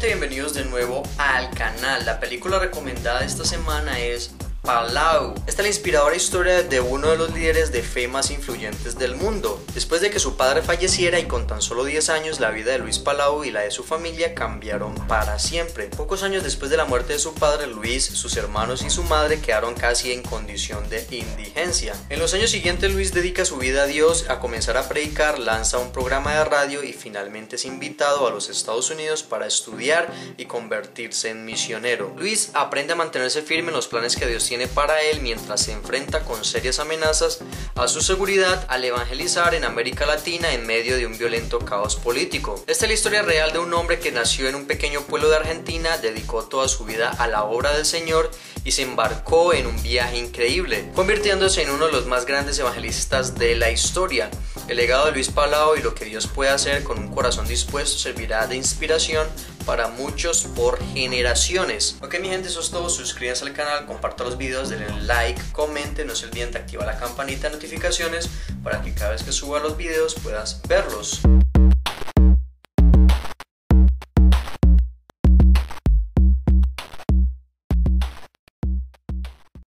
gente, bienvenidos de nuevo al canal. La película recomendada esta semana es Palau. Esta es la inspiradora historia de uno de los líderes de fe más influyentes del mundo. Después de que su padre falleciera y con tan solo 10 años, la vida de Luis Palau y la de su familia cambiaron para siempre. Pocos años después de la muerte de su padre, Luis, sus hermanos y su madre quedaron casi en condición de indigencia. En los años siguientes, Luis dedica su vida a Dios, a comenzar a predicar, lanza un programa de radio y finalmente es invitado a los Estados Unidos para estudiar y convertirse en misionero. Luis aprende a mantenerse firme en los planes que Dios tiene para él mientras se enfrenta con serias amenazas a su seguridad al evangelizar en América Latina en medio de un violento caos político. Esta es la historia real de un hombre que nació en un pequeño pueblo de Argentina, dedicó toda su vida a la obra del Señor y se embarcó en un viaje increíble, convirtiéndose en uno de los más grandes evangelistas de la historia. El legado de Luis Palau y lo que Dios puede hacer con un corazón dispuesto servirá de inspiración para muchos por generaciones. Ok, mi gente, eso es todo. Suscríbanse al canal, compartan los videos, denle like, comenten, no se olviden de activar la campanita de notificaciones para que cada vez que suba los videos puedas verlos.